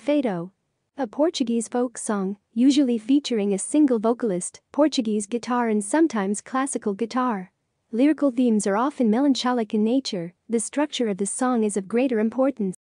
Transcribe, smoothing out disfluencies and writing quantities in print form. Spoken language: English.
Fado. A Portuguese folk song, usually featuring a single vocalist, Portuguese guitar and sometimes classical guitar. Lyrical themes are often melancholic in nature. The structure of the song is of greater importance.